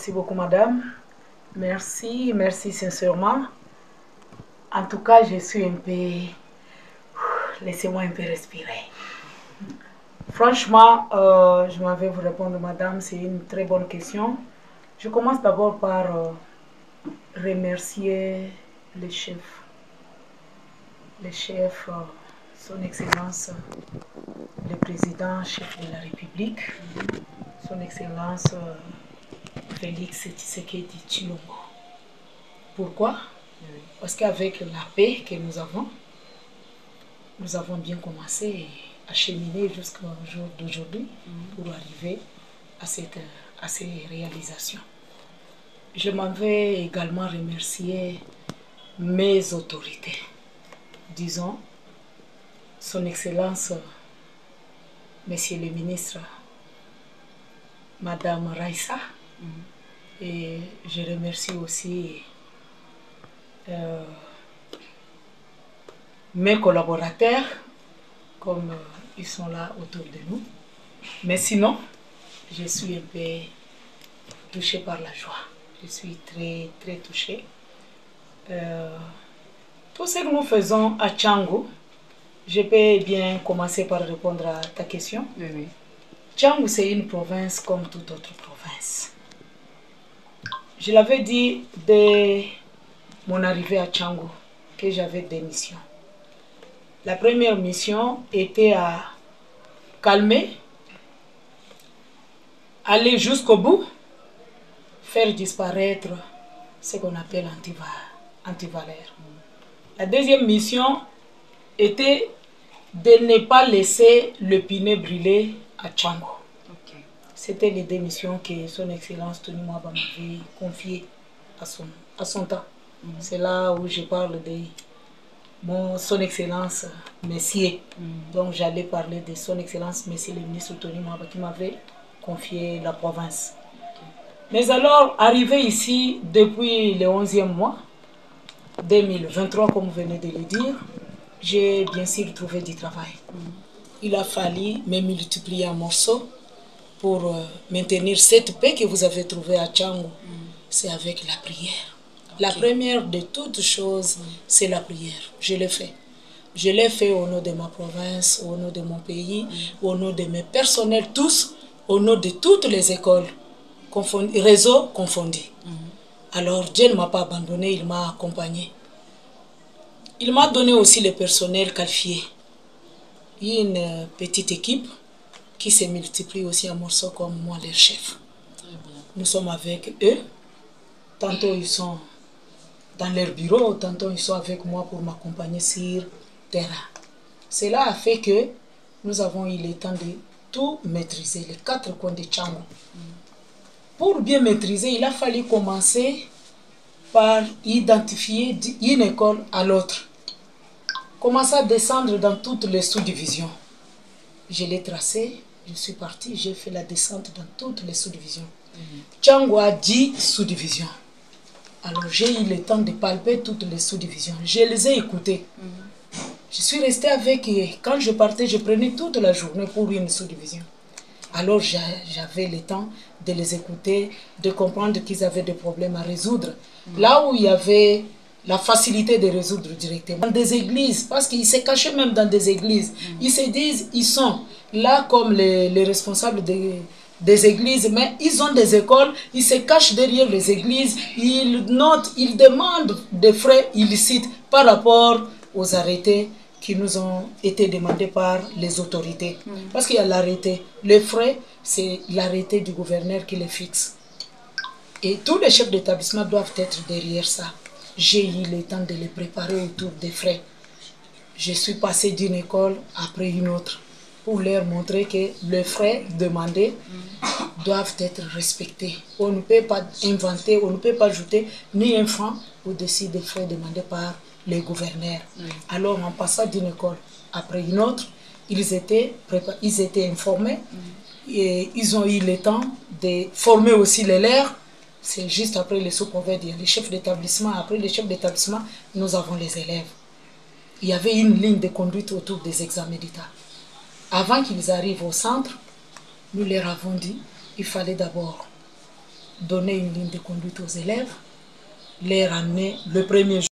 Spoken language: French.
Merci beaucoup, madame. Merci, merci sincèrement. En tout cas, je suis un peu... Laissez-moi un peu respirer. Franchement, je m'en vais vous répondre, madame. C'est une très bonne question. Je commence d'abord par remercier les chefs. Les chefs, son Excellence, le président, chef de la République, son Excellence Félix Tshisekedi Tshilombo. Pourquoi? Parce qu'avec la paix que nous avons bien commencé à cheminer jusqu'au jour d'aujourd'hui pour arriver à ces réalisations. Je m'en vais également remercier mes autorités. Disons, son Excellence, Monsieur le ministre, Madame Raissa, et je remercie aussi mes collaborateurs, comme ils sont là autour de nous. Mais sinon, je suis un peu touchée par la joie. Je suis très, très touchée. Tout ce que nous faisons à Tchango, je peux bien commencer par répondre à ta question. Oui. Tchango, c'est une province comme toute autre province. Je l'avais dit dès mon arrivée à Tchango que j'avais des missions. La première mission était à calmer, aller jusqu'au bout, faire disparaître ce qu'on appelle antivaleurs. La deuxième mission était de ne pas laisser le Pinet brûler à Tchango. C'était les deux missions que son Excellence Tony Mwaba m'avait confiées à son temps. C'est là où je parle de son Excellence Messier. Donc j'allais parler de son Excellence Messier le ministre Tony Mwaba qui m'avait confié la province. Mais alors, arrivé ici depuis le 11e mois, 2023 comme vous venez de le dire, j'ai bien sûr trouvé du travail. Il a fallu me multiplier en morceaux pour maintenir cette paix que vous avez trouvée à Tchango. C'est avec la prière. La première de toutes choses, c'est la prière. Je l'ai fait. Je l'ai fait au nom de ma province, au nom de mon pays, au nom de mes personnels, tous, au nom de toutes les écoles, réseaux confondus. Alors Dieu ne m'a pas abandonné, il m'a accompagné. Il m'a donné aussi le personnel qualifié. Une petite équipe qui se multiplie aussi en morceaux comme moi, leur chef. Nous sommes avec eux. Tantôt ils sont dans leur bureau, tantôt ils sont avec moi pour m'accompagner sur terrain. Cela a fait que nous avons eu le temps de tout maîtriser, les 4 coins de Tchango. Pour bien maîtriser, il a fallu commencer par identifier une école à l'autre. Commencer à descendre dans toutes les sous-divisions. Je l'ai tracé, je suis parti, j'ai fait la descente dans toutes les sous-divisions. Tchango a 10 sous-divisions. Alors j'ai eu le temps de palper toutes les sous-divisions. Je les ai écoutées. Je suis restée avec eux. Quand je partais, je prenais toute la journée pour une sous-division. Alors j'avais le temps de les écouter, de comprendre qu'ils avaient des problèmes à résoudre. Là où il y avait la facilité de résoudre directement. Dans des églises, parce qu'ils se cachaient même dans des églises. Ils se disent, ils sont là comme les responsables des églises, mais ils ont des écoles, ils se cachent derrière les églises, ils notent, ils demandent des frais illicites par rapport aux arrêtés qui nous ont été demandés par les autorités. Parce qu'il y a l'arrêté. Les frais, c'est l'arrêté du gouverneur qui les fixe. Et tous les chefs d'établissement doivent être derrière ça. J'ai eu le temps de les préparer autour des frais. Je suis passée d'une école après une autre pour leur montrer que les frais demandés doivent être respectés. On ne peut pas inventer, on ne peut pas ajouter ni un franc au-dessus des frais demandés par les gouverneurs. Alors en passant d'une école après une autre, ils étaient informés et ils ont eu le temps de former aussi les leurs. C'est juste après les sous-provédiens, les chefs d'établissement. Après les chefs d'établissement, nous avons les élèves. Il y avait une ligne de conduite autour des examens d'État. Avant qu'ils arrivent au centre, nous leur avons dit, il fallait d'abord donner une ligne de conduite aux élèves, les ramener le premier jour.